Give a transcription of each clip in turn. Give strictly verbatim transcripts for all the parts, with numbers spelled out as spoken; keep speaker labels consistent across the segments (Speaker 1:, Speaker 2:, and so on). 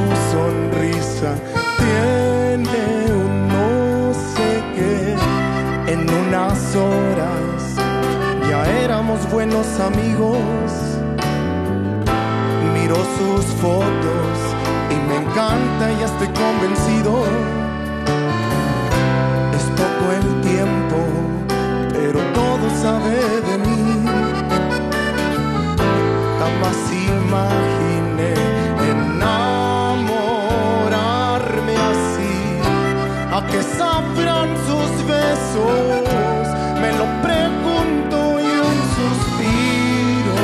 Speaker 1: sonrisa tiene un no sé qué. En unas horas ya éramos buenos amigos. Miro sus fotos y me encanta, ya estoy convencido. Es poco el tiempo, pero todo sabe de mí. Jamás imaginé enamorarme así. ¿A qué sabrán sus besos? Me lo pregunto y un suspiro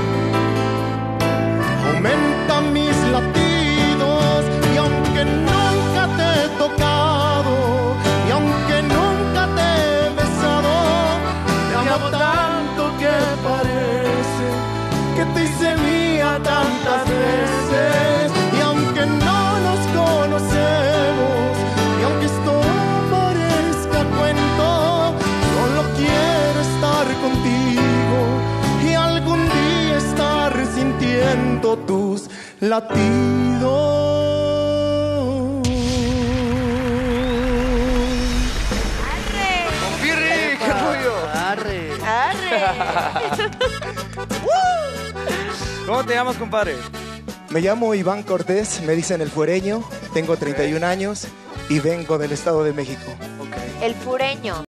Speaker 1: aumenta mis latidos. Y aunque nunca te he tocado, y aunque nunca te he besado, te amo tanto que parece que te hice mía tantas veces. Y aunque no nos conocemos, y aunque esto parezca cuento, solo quiero estar contigo y algún día estar sintiendo tus latidos.
Speaker 2: ¡Confirri! ¡Qué rollo!
Speaker 3: Arre.
Speaker 4: Arre.
Speaker 2: ¿Cómo te llamas, compadre?
Speaker 1: Me llamo Iván Cortés, me dicen el fuereño, tengo treinta y un años y vengo del Estado de México.
Speaker 2: Ok.
Speaker 4: El fureño.